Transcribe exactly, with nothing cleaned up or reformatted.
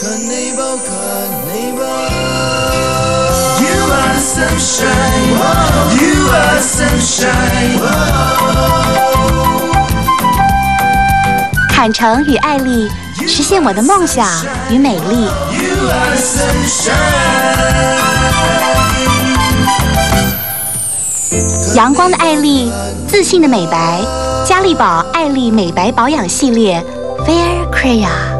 Carnival, carnival. You are sunshine, you are sunshine. 坎城与艾丽实现我的梦想与美丽。 You are sunshine. 阳光的艾丽，自信的美白，嘉利宝艾丽美白保养系列 Fair Crea。